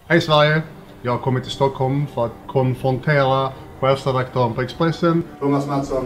Hej Sverige! Jag har kommit till Stockholm för att konfrontera chefredaktören på Expressen, Thomas Mattsson.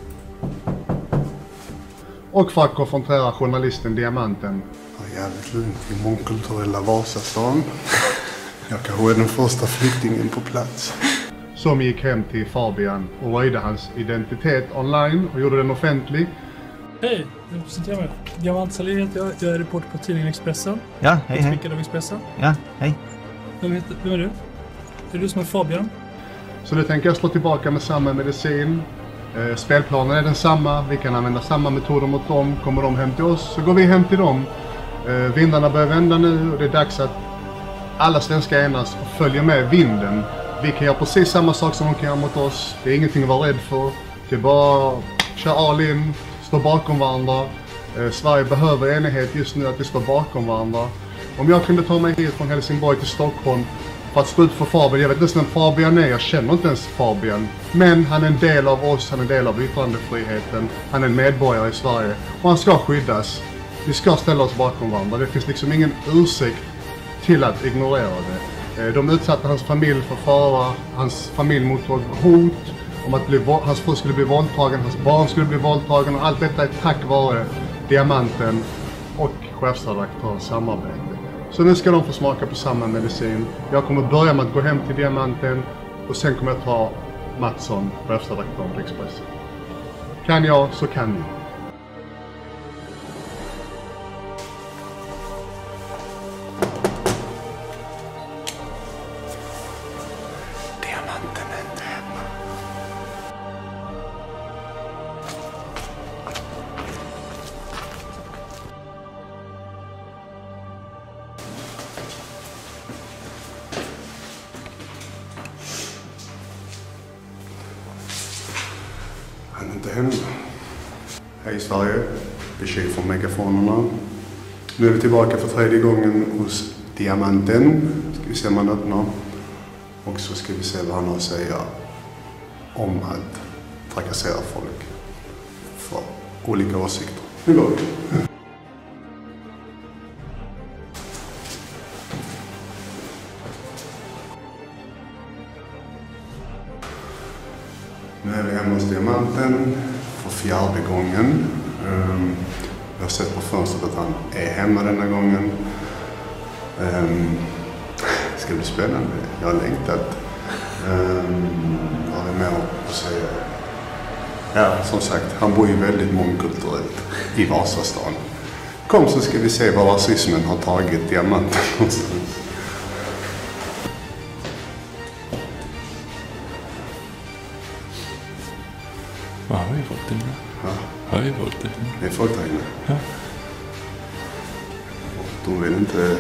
Och för att konfrontera journalisten Diamanten. Ja, jävligt lugnt i mångkulturella Vasastan. Jag kanske är den första flyktingen på plats. Som gick hem till Fabian och röjde hans identitet online och gjorde den offentlig. Hej, jag presenterar mig. Diamant Salih heter jag. Jag är reporter på tidningen Expressen. Ja, hej, hej. Skickad av Expressen. Ja, hej. Vem är du? Är det du som är Fabian? Så nu tänker jag slå tillbaka med samma medicin. Spelplanen är densamma. Vi kan använda samma metoder mot dem. Kommer de hem till oss så går vi hem till dem. Vindarna börjar vända nu och det är dags att alla svenskar enas och följer med vinden. Vi kan göra precis samma sak som de kan göra mot oss. Det är ingenting att vara rädd för. Det är bara köra all in, stå bakom varandra. Sverige behöver enighet just nu, att vi står bakom varandra. Om jag kunde ta mig hit från Helsingborg till Stockholm för att stå ut för Fabian. Jag vet inte ens vem Fabian är, jag känner inte ens Fabian. Men han är en del av oss, han är en del av yttrandefriheten. Han är en medborgare i Sverige och han ska skyddas. Vi ska ställa oss bakom varandra. Det finns liksom ingen ursäkt till att ignorera det. De utsatte hans familj för fara, hans familj mottog hot om att hans fru skulle bli våldtagen, hans barn skulle bli våldtagen och allt detta är tack vare Diamanten och chefredaktörens samarbete. Så nu ska de få smaka på samma medicin. Jag kommer börja med att gå hem till Diamanten och sen kommer jag ta Mattsson, chefredaktören på Expressen. Kan jag så kan ni. Diamanten är inte hemma. Han är inte hemma. Hej Sverige, besked från megafonerna. Nu är vi tillbaka för tredje gången hos Diamanten. Ska vi se om han öppnar. Och så ska vi se vad han har att säga om att trakassera folk för olika åsikter. Nu går vi. Nu är vi hemma hos Diamanten för fjärde gången. Jag har sett på fönstret att han är hemma denna gången. Det ska bli spännande. Jag har längtat. Vad är med att säga? Ja, som sagt, han bor ju väldigt mångkulturellt i Vasastan. Kom så ska vi se var rasismen har tagit Diamanten någonstans. Ja, har vi fått det nu? Ja, Har vi fått det? det är folk där inne. Ja. De vill inte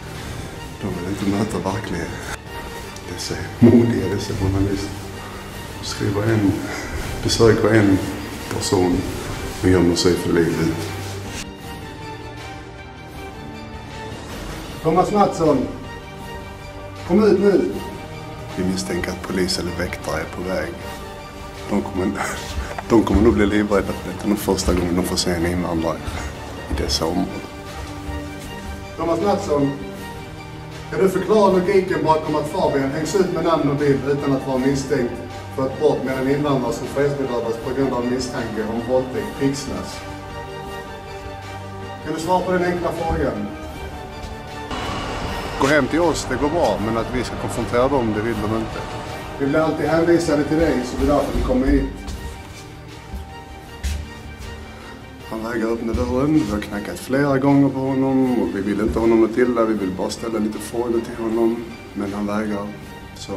möta verkligheten. Dessa modiga, dessa journalister. Besöker en person och gömmer sig för livet. Thomas Mattsson! Kom ut nu! Vi misstänker att polis eller väktare är på väg. De kommer nog bli livrädda för detta den första gången de får se en invandrare i dessa områden. Thomas Mattsson! Kan du förklara logiken bakom att Fabian hängs ut med namn och bild utan att vara misstänkt för ett brott med en invandrare som fredsberövas på grund av misstanke om våldtäkt pixlas? Kan du svara på den enkla frågan? Gå hem till oss, det går bra, men att vi ska konfrontera dem, det vill de inte. Vi blir alltid hänvisade till dig, så det är därför vi kommer hit. Han vägrar öppna dörren, vi har knackat flera gånger på honom och vi vill inte ha honom till där, vi vill bara ställa lite frågor till honom. Men han vägrar. Så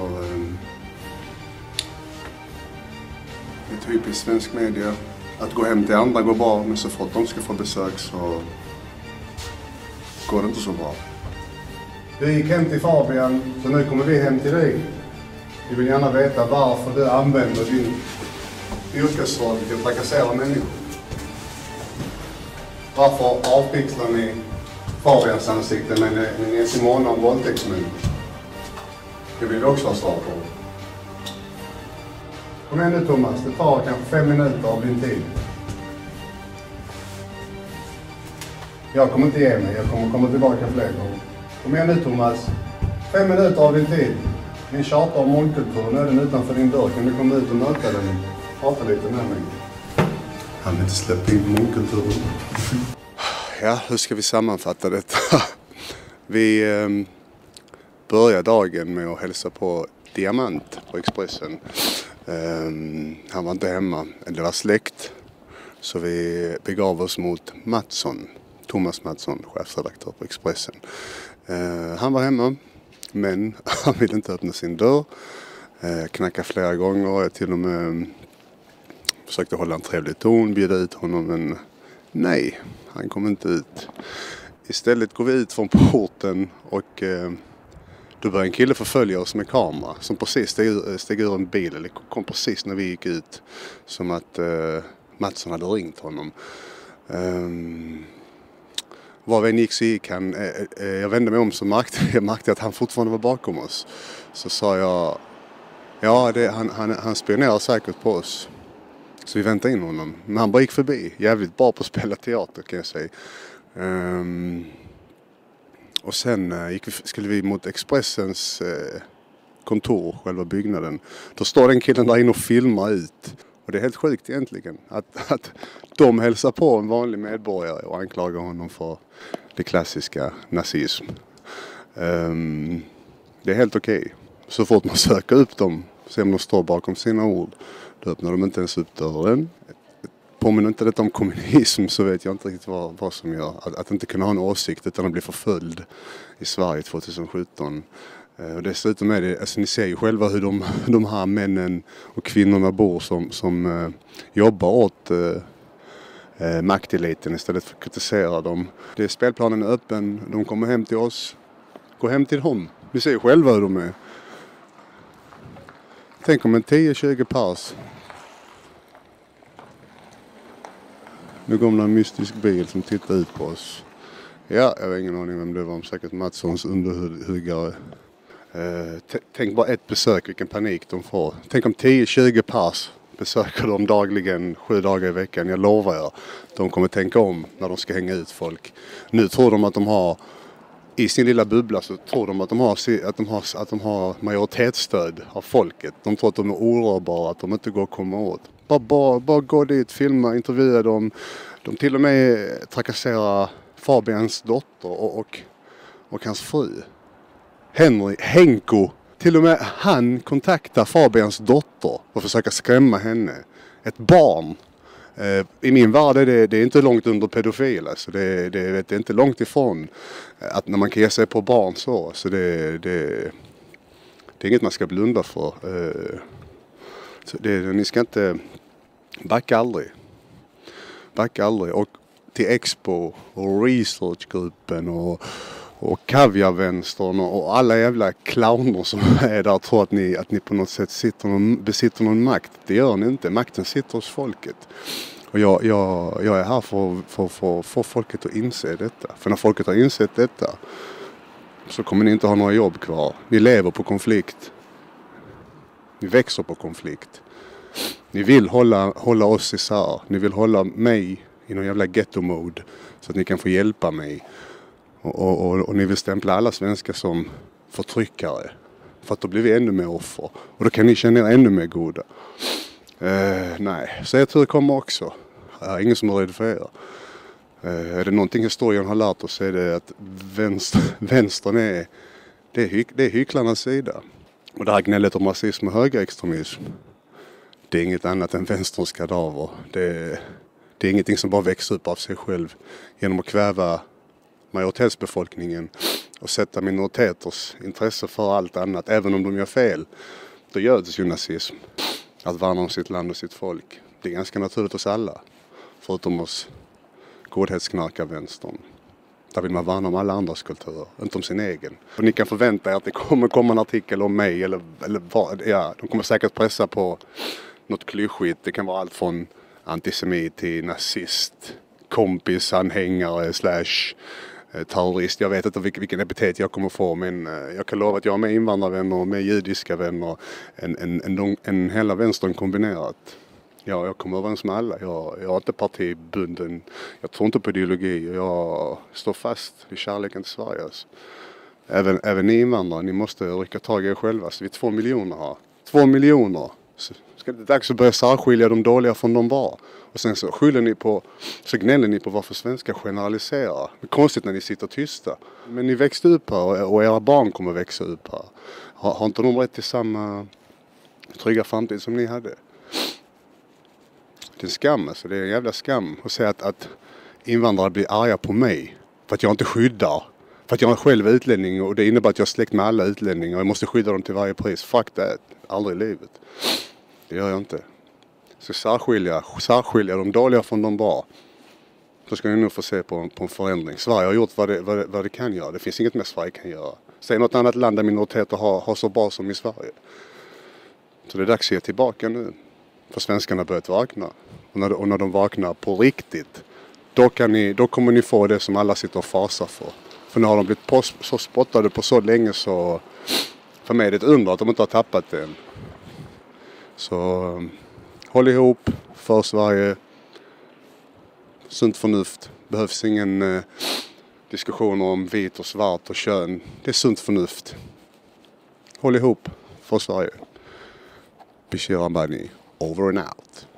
det är typiskt svensk media. Att gå hem till andra går bra, men så fort de ska få besök så går det inte så bra. Du gick hem till Fabian, så nu kommer vi hem till dig. Vi vill gärna veta varför du använder din yrkesroll till att trakassera människor. Varför avpixlar ni Fabians ansikte med en Simona om våldtäktsmän? Det vill du också ha svar på. Kom igen nu Thomas, det tar kanske 5 minuter av din tid. Jag kommer inte ge mig, jag kommer komma tillbaka fler gånger. Kom igen nu Thomas. 5 minuter av din tid. Min tjatar om mångkultur, nu är den utanför din dörr. Kan du komma ut och möta den? Prata lite med mig. Han vill inte släppa in mångkulturen. Ja, hur ska vi sammanfatta detta? Vi börjar dagen med att hälsa på Diamant på Expressen. Han var inte hemma, det var släkt. Så vi begav oss mot Mattsson, Thomas Mattsson, chefredaktör på Expressen. Han var hemma, men han ville inte öppna sin dörr. Knackade flera gånger, jag till och med försökte hålla en trevlig ton, bjuda ut honom, men nej, han kom inte ut. Istället går vi ut från porten och då började en kille förfölja oss med kamera som precis steg ur en bil, eller kom precis när vi gick ut, som att Mattsson hade ringt honom. Var vi än gick så gick han, jag vände mig om så jag märkte att han fortfarande var bakom oss. Så sa jag, ja han spionerar säkert på oss. Så vi väntade in honom. Men han bara gick förbi. Jävligt bra på att spela teater kan jag säga. Och sen skulle vi mot Expressens kontor, själva byggnaden. Då står den killen där inne och filmar ut. Och det är helt sjukt egentligen. Att de hälsar på en vanlig medborgare och anklagar honom för det klassiska nazism. Det är helt okej. Så fort man söker upp dem, ser om de står bakom sina ord, då öppnar de inte ens upp dörren. Påminner inte detta om kommunism så vet jag inte riktigt vad som gör. Att inte kunna ha en åsikt utan att bli förföljd i Sverige 2017. Och dessutom är det, alltså ni ser ju själva hur de här männen och kvinnorna bor som jobbar åt makteliten istället för att kritisera dem. Spelplanen är öppen, de kommer hem till oss. Gå hem till dem. Ni ser ju själva hur de är. Tänk om en 10-20 pers. Nu kommer en mystisk bil som tittar ut på oss. Ja, jag har ingen aning vem det var. Säkert Mattssons underhuggare. Tänk bara ett besök, vilken panik de får. Tänk om 10-20 pers besöker dem dagligen, 7 dagar i veckan. Jag lovar er. De kommer tänka om när de ska hänga ut folk. Nu tror de att de har, i sin lilla bubbla så tror de att de har majoritetsstöd av folket. De tror att de är orörbara, att de inte går att komma åt. Bara gå dit, filma, intervjua dem. De till och med trakasserar Fabians dotter och hans fru. Henko. Till och med han kontaktar Fabians dotter och försöker skrämma henne. Ett barn. I min värld är det är inte långt under pedofil. Alltså det är inte långt ifrån att när man kan ge sig på barn så det är inget man ska blunda för. Så ni ska inte backa aldrig. Och till Expo och Researchgruppen och Kaviarvänstern och alla jävla clowner som är där tror att ni på något sätt besitter någon makt. Det gör ni inte. Makten sitter hos folket. Och jag är här för att få folket att inse detta. För när folket har insett detta så kommer ni inte ha några jobb kvar. Ni lever på konflikt. Ni växer på konflikt. Ni vill hålla oss isär. Ni vill hålla mig i någon jävla ghetto-mode så att ni kan få hjälpa mig. Och ni vill stämpla alla svenskar som förtryckare. För att då blir vi ännu mer offer. Och då kan ni känna er ännu mer goda. Nej, så jag tror det kommer också. Jag är ingen som är rädd för er. Är det någonting historien har lärt oss så är det att vänstern är hycklarnas sida. Och det här gnället om rasism och högerextremism, det är inget annat än vänsterns kadaver. Det är ingenting som bara växer upp av sig själv genom att kväva majoritetsbefolkningen och sätta minoriteters intresse för allt annat, även om de gör fel. Då göds ju nazism. Att värna om sitt land och sitt folk. Det är ganska naturligt hos alla. Förutom oss godhetsknarkar vänstern. Där vill man värna om alla andras kulturer, inte om sin egen. Och ni kan förvänta er att det kommer komma en artikel om mig eller vad, ja, de kommer säkert pressa på något klyschigt. Det kan vara allt från antisemit till nazist, kompisanhängare / terrorist. Jag vet inte vilken epitet jag kommer få, men jag kan lova att jag har med invandrarvänner och med judiska vänner en hela vänstern kombinerat. Ja, jag kommer överens med alla. Jag är inte partibunden. Jag tror inte på ideologi. Jag står fast vid kärleken till Sverige. Alltså. Även ni invandrare, ni måste rycka tag i er själva. Så vi är 2 miljoner här. 2 miljoner. Så ska det dags att börja särskilja de dåliga från de bra. Och sen så så gnäller ni på varför svenskar generaliserar. Det är konstigt när ni sitter tysta. Men ni växte upp här och era barn kommer växa upp här. Har inte de rätt till samma trygga framtid som ni hade? Det är en skam alltså, det är en jävla skam att säga att invandrare blir arga på mig för att jag inte skyddar. För att jag är själv utlänning och det innebär att jag är släkt med alla utlänningar och jag måste skydda dem till varje pris. Fuck that. Aldrig i livet. Det gör jag inte. Så särskilja de dåliga från de bra. Så ska ni nog få se på en förändring. Sverige har gjort vad det kan göra. Det finns inget mer Sverige kan göra. Säg något annat land där minoriteter har så bra som i Sverige. Så det är dags att ge tillbaka nu. För svenskarna har börjat vakna. Och när de vaknar på riktigt, då kommer ni få det som alla sitter och fasar för. För nu har de blivit så spottade på så länge så för mig är det ett under att de inte har tappat det än. Så håll ihop för Sverige. Sunt förnuft. Behövs ingen diskussioner om vit och svart och kön. Det är sunt förnuft. Håll ihop för Sverige. Bashir Rahmani, over and out.